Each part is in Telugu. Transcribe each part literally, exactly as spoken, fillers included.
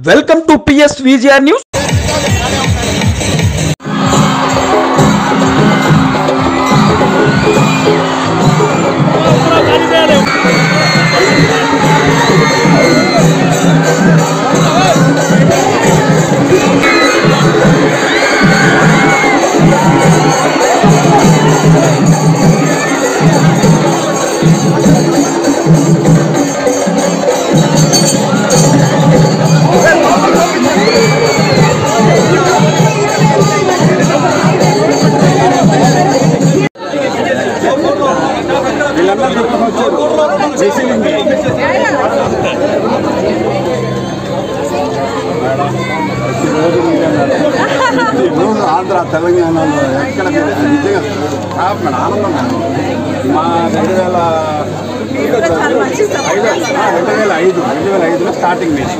Welcome to PS VGR news. Andhra తెలంగాణలో ఎక్కడ నిజంగా మేడం ఆనందం మా రెండు వేల ఐదు రెండు వేల ఐదు రెండు వేల ఐదులో స్టార్టింగ్ మ్యాచ్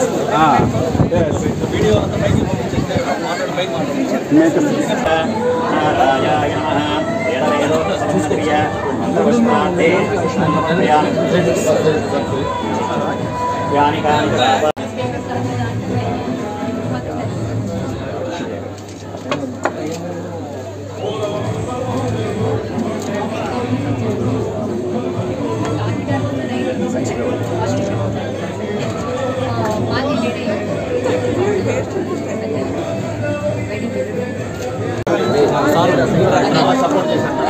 సపోర్ట్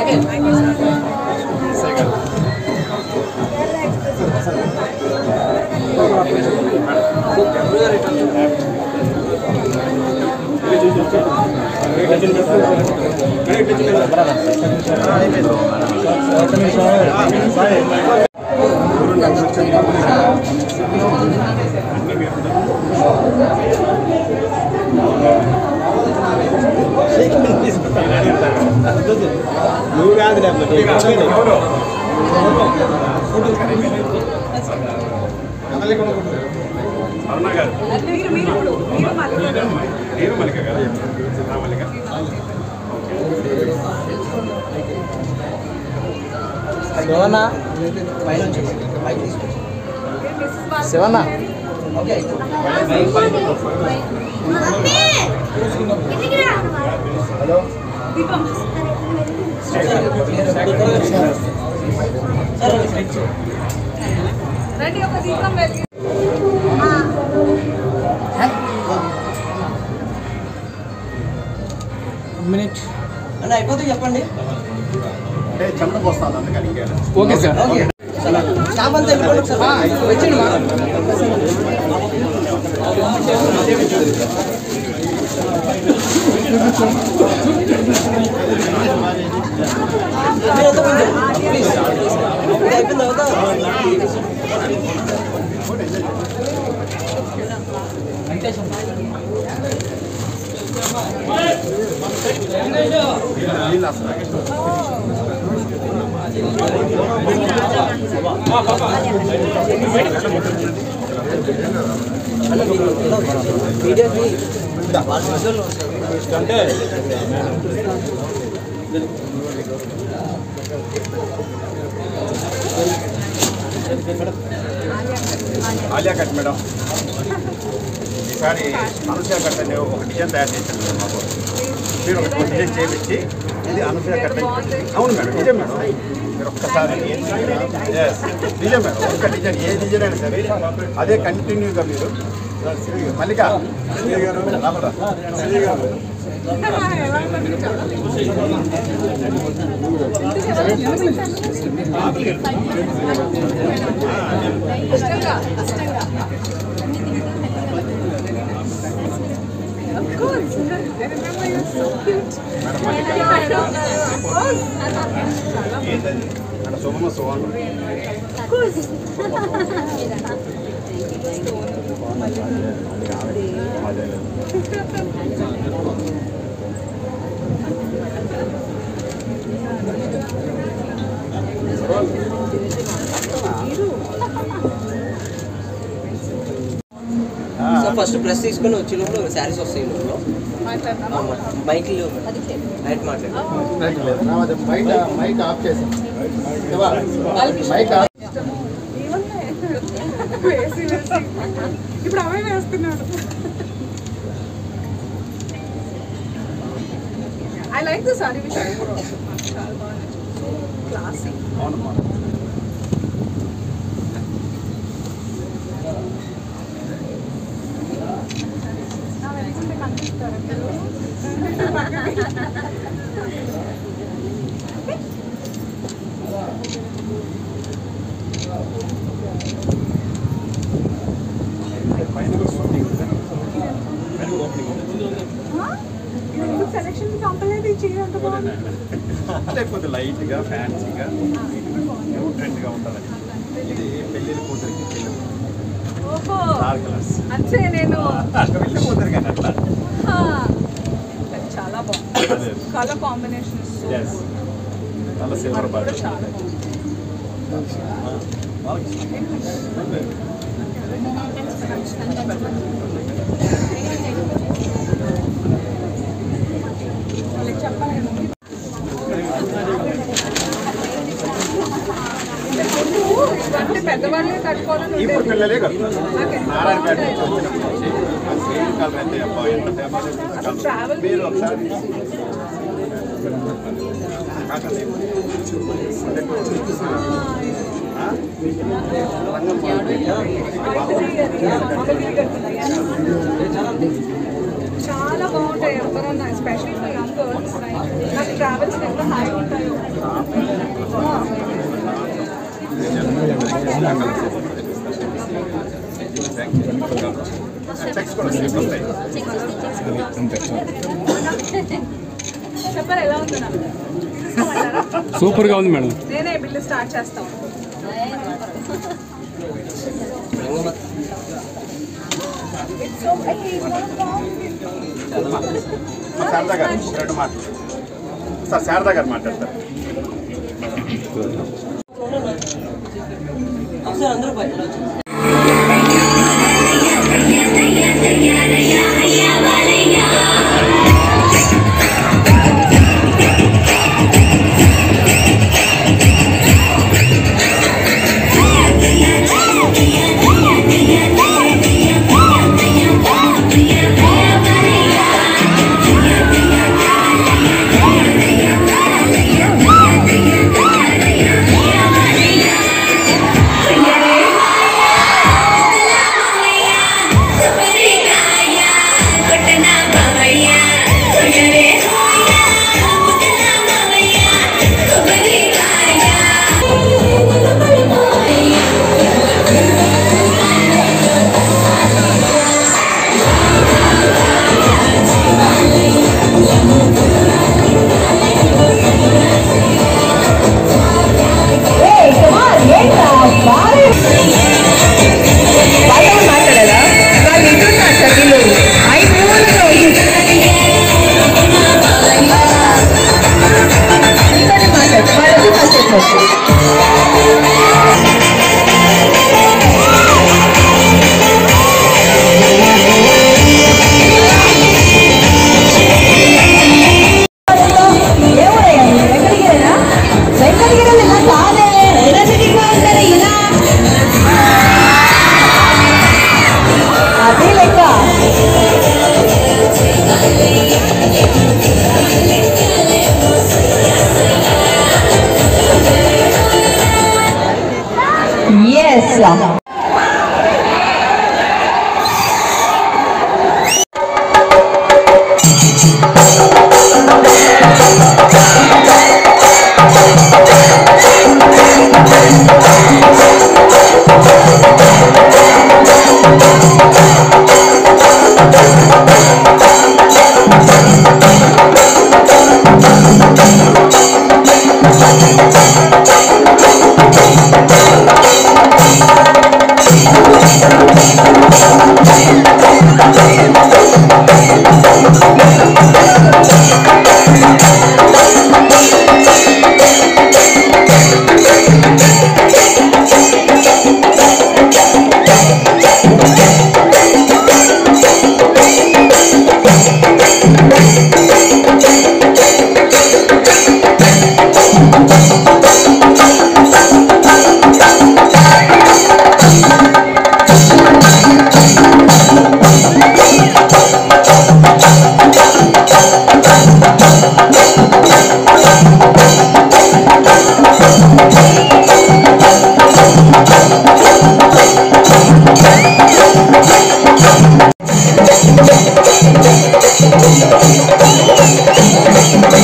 నువ్వు కాదు అరుణ గారు నేను మల్లిక గారు మల్లిక శివన్న శివన్న హలో రెడీ ఒక దీపం వెలిగి మినిట్ అన్న అయిపోతే చెప్పండి. అంటే చెమట పోస్తాను అందుకని ఓకే సార్ ఓకే స్టాఫ్ అంతా వెళ్ళిపోండి సార్ వచ్చేయండి మా ప్లీజ్ అయిపోయిన తర్వాత అంటే ఆలియా కట్ మేడం ఈసారి అనసూయ కట్ అనే ఒక డిజైన్ తయారు చేశాను మేడం మాకు మీరు ఒక డిజైన్ చేయించి ఇది అనసూయ కట్ అవును మేడం నిజం మేడం మీరు ఒక్కసారి నిజం మేడం ఒక్క డిజైన్ ఏ డిజైన్ అయినా సరే అదే కంటిన్యూగా మీరు మల్లిక గారు గారు Of course. I remember you so cute. శోభమ సోహన్ Of course. So first press తీసుకొని వచ్చే లోపల శారీస్ వస్తాయి లోపల మైక్ నైట్ మాట్లాడు మైక్ ఆఫ్ చేసి మైక్ ఇప్పుడు అవే వేస్తున్నాడు. I like the saree which I wore. చాలా బాగుంది. So classy. అవునమ్మా. నా వెళ్తుంటే కనిపిస్తారా మీరు? సెలక్షన్ కంపల్సరీ చేయాలంటే బాగుంది. లేకపోతే లైట్గా ఫ్యాన్సీగా న్యూట్రెంట్గా ఉంటుందని. ఇది పెళ్ళిళ్ళ కూతురికి పెళ్ళి ఓహో డార్క్ కలర్స్ అంతే నేను పెళ్ళి కూతురికి అని అట్లా చాలా బాగుంది. కలర్ కాంబినేషన్ చాలా సిల్వర్ బాగా చాలా ఇవన్నీ పెద్దవాళ్ళే కట్టుకోవాలని ఇప్పుడు పిల్లలే కలుగుతారు. నారాయణపేట నుంచి వచ్చినప్పుడు సేమ్ కలర్ అయితే అబ్బా ఎంత ఫేమస్. మీరు ఒకసారి చాలా బాగుంటాయి. ఎవరన్నా ఎస్పెషల్లీ ఫర్ యంగ్ గర్ల్స్ నాకు ట్రావెల్స్ ఎంత హాయిగా ఉంటాయో. చెప్పారు ఎలా ఉంది నాకు సూపర్ గా ఉంది మేడం. నేనే బిల్లు స్టార్ట్ చేస్తాను. శారదా గారు రెండు మాటలు సార్ శారదా గారు మాట్లాడతారు. ఒకసారి అందరూ బయటలో వచ్చారు. Bye.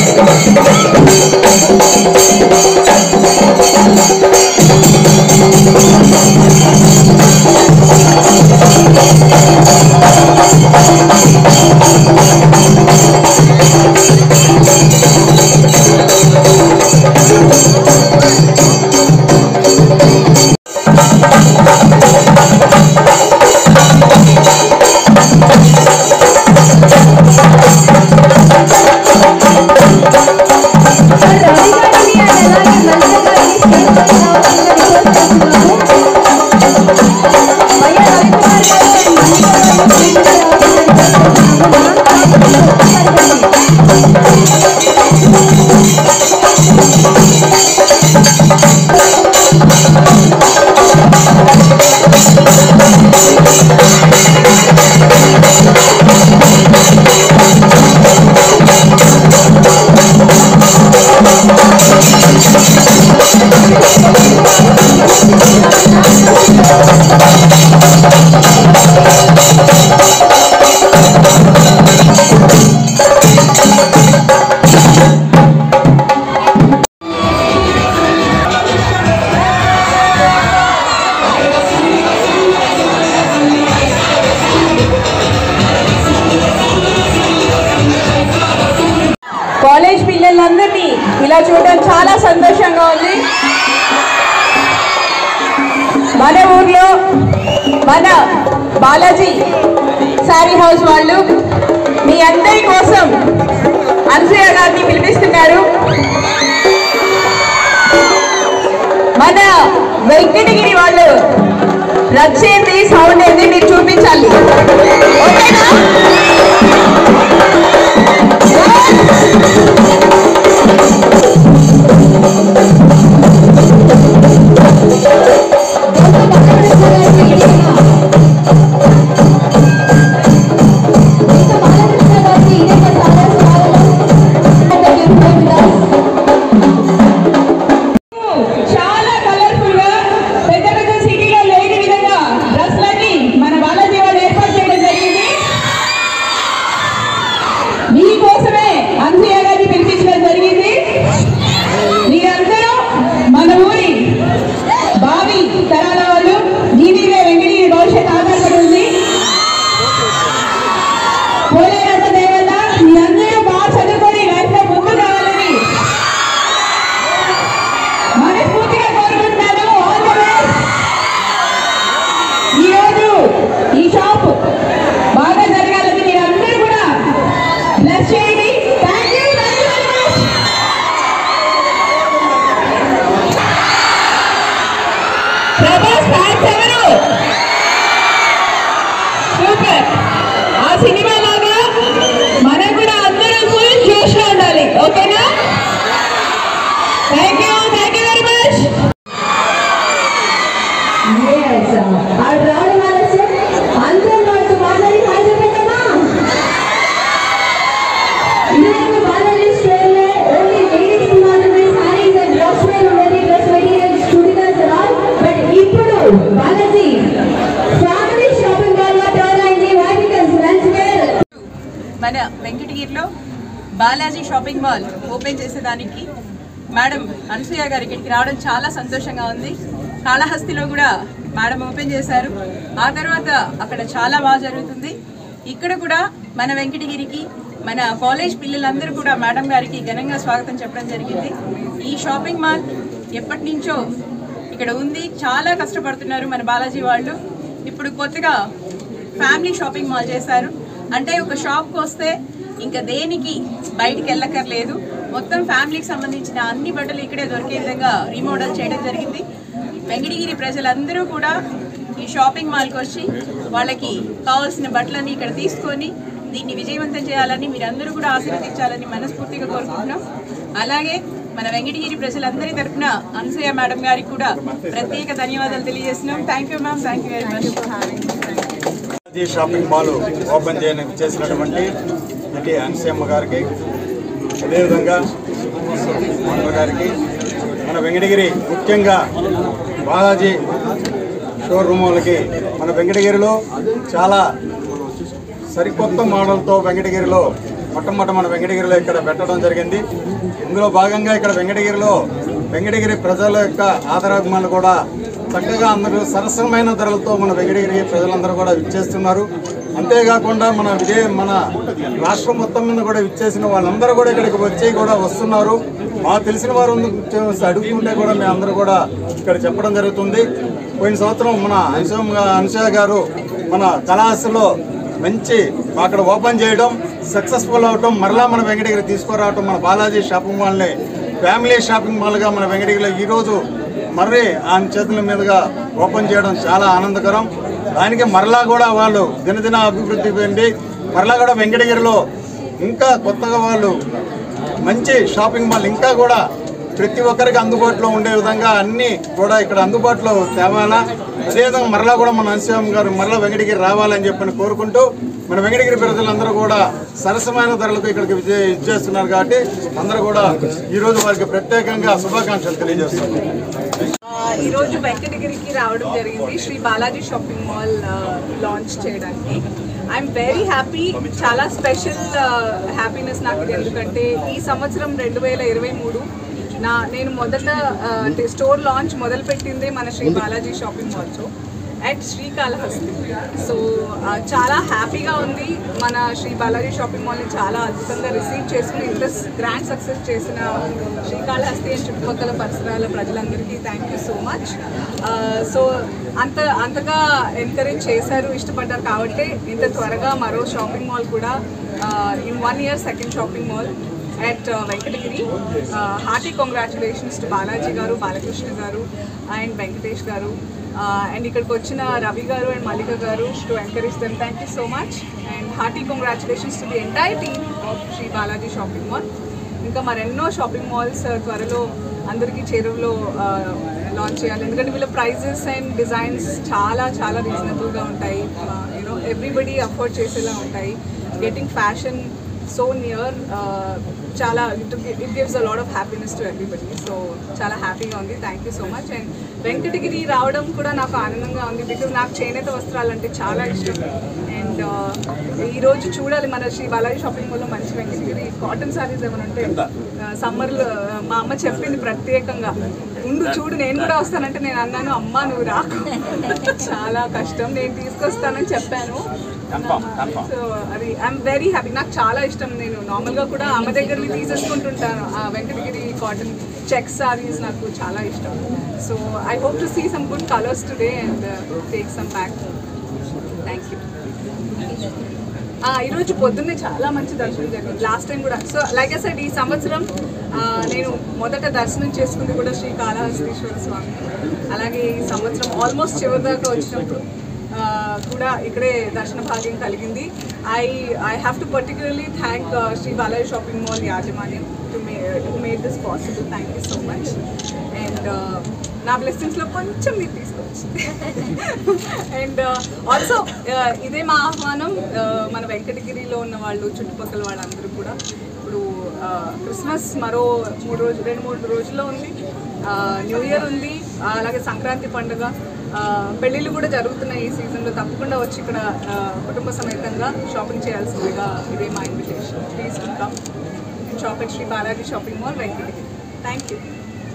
కాలేజ్ పిల్లలందరినీ ఇలా చూడడం చాలా సంతోషంగా ఉంది. మన ఊర్లో మన బాలాజీ శారీ హౌస్ వాళ్ళు మీ అందరి కోసం అనసూయ గారిని పిలిపిస్తున్నారు. మన వెంకటగిరి వాళ్ళు రచ్చేది సౌండ్ ఏంది మీరు చూపించాలి, ఓకేనా? చాలా కలర్ఫుల్ గా పెద్ద పెద్ద సిటీలో లేని విధంగా డ్రెస్లని మన బాలాజీ వాళ్ళు ఏర్పాటు చేయడం జరిగింది. మీకోసమే అనసూయ గారిని పిలిపించడం జరిగింది. మీరందరూ మన ఊరి భావి తరాల వాళ్ళు, మీ మీదే వెంకటగిరి భవిష్యత్ ఆధారపడి ఉంది. పోలేనంత దేవత మీ అందరూ బాగా చదువుకొని లైఫ్ లో ముందు కావాలని మనస్ఫూర్తిగా కోరుకుంటున్నాను. All the best. ఈరోజు ఈ షాప్ బాగా జరగాలని మీరందరూ కూడా బ్లెస్ చేయండి. Thank you thank you very much. Prabhas fans ఎవరు? సూపర్. ఆ సినిమా లాగా మనం కూడా అందరూ ఫుల్ జోష్ లో ఉండాలి, ఓకేనా? Thank you thank you very much. రావడం ఆలస్యం అందరూ వాళ్ళతో మాట్లాడి హాజరు పెట్టమా. ఇదివరకు బాలాజీ స్టోర్లో ఓన్లీ లేడీస్ మాత్రమే సారీస్ అండ్ డ్రెస్ వేర్ ఉండేది, dress materials, chudidars all. But ఇప్పుడు బాలాజీ ఫ్యామిలీ షాపింగ్ మాల్ గా తయారైంది. వాటికల్స్ మెన్స్ వేర్. మన వెంకటగిరిలో బాలాజీ షాపింగ్ మాల్ ఓపెన్ చేసేదానికి మేడం అనసూయ గారి ఇక్కడికి రావడం చాలా సంతోషంగా ఉంది. కాళహస్తిలో కూడా మేడం ఓపెన్ చేశారు. ఆ తర్వాత అక్కడ చాలా బాగా జరుగుతుంది. ఇక్కడ కూడా మన వెంకటగిరికి మన కాలేజ్ పిల్లలందరూ కూడా మేడం గారికి ఘనంగా స్వాగతం చెప్పడం జరిగింది. ఈ షాపింగ్ మాల్ ఎప్పటి నుంచో ఇక్కడ ఉంది, చాలా కష్టపడుతున్నారు మన బాలాజీ వాళ్ళు. ఇప్పుడు కొత్తగా ఫ్యామిలీ షాపింగ్ మాల్ చేశారు. అంటే ఒక షాప్కి వస్తే ఇంకా దేనికి బయటికి వెళ్ళక్కర్లేదు, మొత్తం ఫ్యామిలీకి సంబంధించిన అన్ని బట్టలు ఇక్కడే దొరికే విధంగా రీమోడల్ చేయడం జరిగింది. వెంకటగిరి ప్రజలందరూ కూడా ఈ షాపింగ్ మాల్కి వచ్చి వాళ్ళకి కావాల్సిన బట్టలన్నీ ఇక్కడ తీసుకొని దీన్ని విజయవంతం చేయాలని మీరందరూ కూడా ఆశీర్వదించాలని మనస్ఫూర్తిగా కోరుకుంటున్నాం. అలాగే మన వెంకటగిరి ప్రజలందరి తరఫున అనసూయ మేడం గారికి కూడా ప్రత్యేక ధన్యవాదాలు తెలియజేస్తున్నాం. Thank you ma'am, thank you very much. Shopping mall open చేయడానికి చేసినటువంటి నటి అనసూయమ్మ గారికి, అదేవిధంగా మోహన్ గారికి, మన వెంకటగిరి ముఖ్యంగా బాలాజీ షోరూములకి మన వెంకటగిరిలో చాలా సరికొత్త మోడల్తో వెంకటగిరిలో మొట్టమొదటి మన వెంకటగిరిలో ఇక్కడ పెట్టడం జరిగింది. ఇందులో భాగంగా ఇక్కడ వెంకటగిరిలో వెంకటగిరి ప్రజల యొక్క ఆదరాభిమానులు కూడా చక్కగా అందరూ సరసమైన ధరలతో మన వెంకటగిరి ప్రజలందరూ కూడా విచ్చేస్తున్నారు. అంతేకాకుండా మన విజయ మన రాష్ట్రం మొత్తం మీద కూడా విచ్చేసిన వాళ్ళందరూ కూడా ఇక్కడికి వచ్చి కూడా వస్తున్నారు. మాకు తెలిసిన వారు అడుగుతుంటే కూడా మేము అందరూ కూడా ఇక్కడ చెప్పడం జరుగుతుంది. పోయిన సంవత్సరం మన అనుసూయ అనుసూయ గారు మన కళాశాలలో మంచి అక్కడ ఓపెన్ చేయడం, సక్సెస్ఫుల్ అవటం, మరలా మన వెంకటగిరి తీసుకురావటం, మన బాలాజీ షాపింగ్ మాల్ని ఫ్యామిలీ షాపింగ్ మాల్గా మన వెంకటగిరిలో ఈరోజు మర్రి ఆయన చేతుల మీదుగా ఓపెన్ చేయడం చాలా ఆనందకరం. దానికి మరలా కూడా వాళ్ళు దినదిన అభివృద్ధి పొంది మరలా కూడా వెంకటగిరిలో ఇంకా కొత్తగా వాళ్ళు మంచి షాపింగ్ మాల్ ఇంకా కూడా ప్రతి ఒక్కరికి అందుబాటులో ఉండే విధంగా అన్నీ కూడా ఇక్కడ అందుబాటులో తేవాలా. అదేవిధంగా మరలా కూడా మన అనుసూయం గారు మరలా వెంకటగిరి రావాలని చెప్పని కోరుకుంటూ మన వెంకటగిరి ప్రజలందరూ కూడా సరసమైన ధరలకు ఇక్కడికి విచ్చేస్తున్నారు కాబట్టి అందరూ కూడా ఈరోజు వారికి ప్రత్యేకంగా శుభాకాంక్షలు తెలియజేస్తున్నారు. ఈరోజు వెంకటగిరికి రావడం జరిగింది Shri Balaji shopping mall launch చేయడానికి. I'm very happy. చాలా స్పెషల్ హ్యాపీనెస్ నాకు ఇది. ఎందుకంటే ఈ సంవత్సరం రెండు వేల ఇరవై మూడు నా నేను మొదట అంటే స్టోర్ లాంచ్ మొదలుపెట్టిందే మన శ్రీ బాలాజీ షాపింగ్ మాల్తో అట్ శ్రీకాళహస్తి. సో చాలా హ్యాపీగా ఉంది. మన శ్రీ బాలాజీ షాపింగ్ మాల్ని చాలా అద్భుతంగా రిసీవ్ చేసుకుని ఇంత గ్రాండ్ సక్సెస్ చేసిన శ్రీకాళహస్తి అండ్ చుట్టుపక్కల పరిసరాల ప్రజలందరికీ thank you so much. So అంత అంతగా ఎంకరేజ్ చేశారు, ఇష్టపడ్డారు కాబట్టి ఇంత త్వరగా మరో షాపింగ్ మాల్ కూడా in one year second shopping mall at uh, Venkatagiri. Uh, hearty congratulations to Balaji garu, Balakrishna garu and Venkatesh garu uh, and ikkadiki vachina Ravi garu and Malika garu to encourage them. Thank you so much and hearty congratulations to the entire team of Sri Balaji Shopping Mall. Inka marenno shopping malls tvaralo andariki cheruvulo launch cheyali endukante veela prices and designs chaala chaala reasonable ga untayi. Uh, you know everybody afford chesela untayi. Getting fashion so near uh, chala it, it gives a lot of happiness to everybody. So chala happy ga undi. Thank you so much and Venkatagiri రావడం కూడా నాకు ఆనందంగా ఉంది బికాజ్ నాకు చేనేత వస్త్రాలు అంటే చాలా ఇష్టం. అండ్ ఈ రోజు చూడాలి మన శ్రీ బాలాజీ షాపింగ్ మాల్లో మంచి వెంకటగిరి కాటన్ సారీస్ ఏమైనా ఉంటే సమ్మర్లో మా అమ్మ చెప్పింది ప్రత్యేకంగా ముందు చూడు నేను కూడా వస్తానంటే నేను అన్నాను అమ్మ నువ్వు రాకు చాలా కష్టం నేను తీసుకొస్తానని చెప్పాను. సో అది ఐఎమ్ వెరీ హ్యాపీ. నాకు చాలా ఇష్టం. నేను నార్మల్గా కూడా అమ్మ దగ్గర తీసేసుకుంటుంటాను ఆ వెంకటగిరి కాటన్ చెక్ సారీస్ నాకు చాలా ఇష్టం. So I hope to see some good colours today and take some back. Thank you. ఈరోజు పొద్దున్నే చాలా మంచి దర్శనం జరిగింది. లాస్ట్ టైం కూడా సో లైక్ ఐ సెడ్ ఈ సంవత్సరం నేను మొదట దర్శనం చేసుకుంది కూడా శ్రీ కాళహస్తీశ్వర స్వామి. అలాగే ఈ సంవత్సరం ఆల్మోస్ట్ చివరి దాకా వచ్చినప్పుడు కూడా ఇక్కడే దర్శన భాగ్యం కలిగింది. I I have to particularly thank Shri Balaji shopping mall యాజమాన్యం to may to make this possible. Thank you so much and నా బ్లెస్సింగ్స్లో కొంచెం మీరు తీసుకోవచ్చు. అండ్ ఆల్సో ఇదే మా ఆహ్వానం మన వెంకటగిరిలో ఉన్న వాళ్ళు చుట్టుపక్కల వాళ్ళందరూ కూడా. ఇప్పుడు క్రిస్మస్ మరో మూడు రోజులు రెండు మూడు రోజుల్లో ఉంది, న్యూ ఇయర్ ఉంది, అలాగే సంక్రాంతి పండుగ, పెళ్ళిళ్ళు కూడా జరుగుతున్నాయి ఈ సీజన్లో. తప్పకుండా వచ్చి ఇక్కడ కుటుంబ సమేతంగా షాపింగ్ చేయాల్సిందిగా ఇదే మా invitation. Please come and shop at Shri Balaji shopping mall Venkatagiri. Thank you.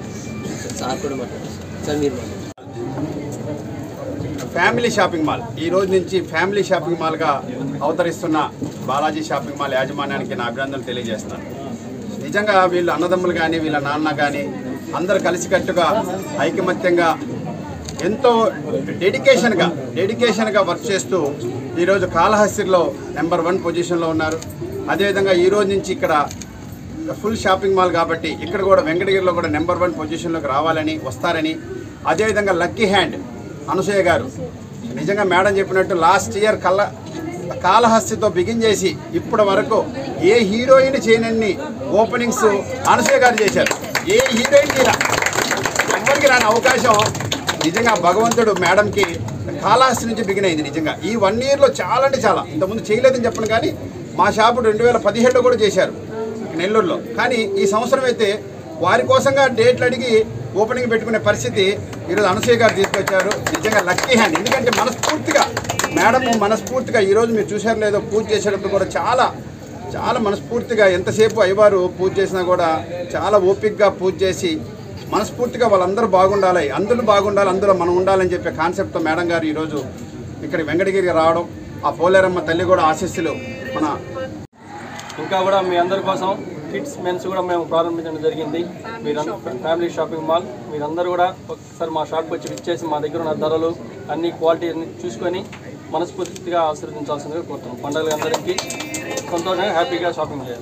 Family shopping mall ఈ రోజు నుంచి ఫ్యామిలీ షాపింగ్ మాల్గా అవతరిస్తున్న బాలాజీ షాపింగ్ మాల్ యాజమాన్యానికి నా అభినందనలు తెలియజేస్తాను. నిజంగా వీళ్ళు అన్నదమ్ములు కానీ వీళ్ళ నాన్న కానీ అందరు కలిసికట్టుగా ఐకమత్యంగా ఎంతో డెడికేషన్గా డెడికేషన్గా వర్క్ చేస్తూ ఈరోజు కాళహస్తిలో నెంబర్ వన్ పొజిషన్లో ఉన్నారు. అదేవిధంగా ఈరోజు నుంచి ఇక్కడ ఫుల్ షాపింగ్ మాల్ కాబట్టి ఇక్కడ కూడా వెంకటగిరిలో కూడా నెంబర్ వన్ పొజిషన్లోకి రావాలని వస్తారని, అదేవిధంగా లక్కీ హ్యాండ్ అనసూయ గారు నిజంగా మేడం చెప్పినట్టు లాస్ట్ ఇయర్ కళ్ళ కాళహస్తితో బిగిన్ చేసి ఇప్పటి వరకు ఏ హీరోయిన్ చేయనన్ని ఓపెనింగ్స్ అనసూయ గారు చేశారు. ఏ హీరోయిన్ తీరా ఎవరికి రాని అవకాశం నిజంగా భగవంతుడు మేడంకి కాళహస్తి నుంచి బిగిన్ అయింది. నిజంగా ఈ వన్ ఇయర్లో చాలా అంటే చాలా, ఇంతకుముందు చేయలేదని చెప్పను కానీ మా షాపు రెండు వేల పదిహేడులో కూడా చేశారు నెల్లూరులో. కానీ ఈ సంవత్సరం అయితే వారి కోసంగా డేట్లు అడిగి ఓపెనింగ్ పెట్టుకునే పరిస్థితి ఈరోజు అనసూయ గారు తీసుకొచ్చారు. నిజంగా లక్కీ హ్యాండ్. ఎందుకంటే మనస్ఫూర్తిగా మేడం మనస్ఫూర్తిగా ఈరోజు మీరు చూసారు లేదో పూజ చేసేటప్పుడు కూడా చాలా చాలా మనస్ఫూర్తిగా ఎంతసేపు అయ్యవారు పూజ చేసినా కూడా చాలా ఓపికగా పూజ చేసి మనస్ఫూర్తిగా వాళ్ళందరూ బాగుండాలి, అందరూ బాగుండాలి, అందులో మనం ఉండాలని చెప్పే కాన్సెప్ట్తో మేడం గారు ఈరోజు ఇక్కడ వెంకటగిరికి రావడం, ఆ పోలేరమ్మ తల్లి కూడా ఆశీస్సులు మన ఇంకా కూడా మీ అందరి కోసం కిడ్స్ మెన్స్ కూడా మేము ప్రారంభించడం జరిగింది. మీరందరూ ఫ్యామిలీ షాపింగ్ మాల్, మీరందరూ కూడా ఒకసారి మా షాప్కి వచ్చి విచ్చేసి మా దగ్గర ఉన్న ధరలు అన్ని క్వాలిటీ అన్ని చూసుకొని మనస్ఫూర్తిగా ఆశీర్వదించాల్సిందిగా కోరుతున్నాం. పండుగలు అందరికీ సంతోషంగా హ్యాపీగా షాపింగ్ చేయాలి.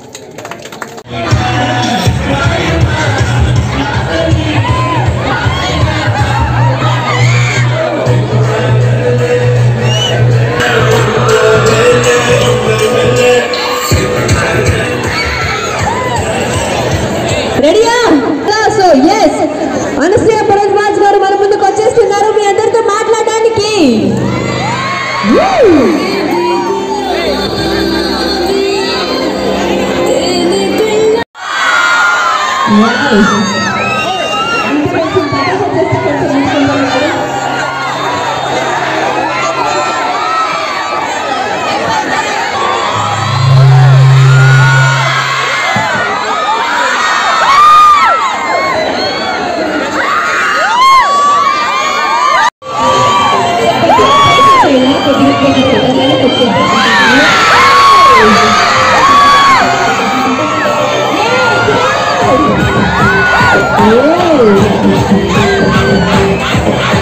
రెడీయా? సో ఎస్, అనసూయ భరద్వాజ్ గారు మన ముందుకు వచ్చేస్తున్నారు మీ అందరితో మాట్లాడడానికి. Oh!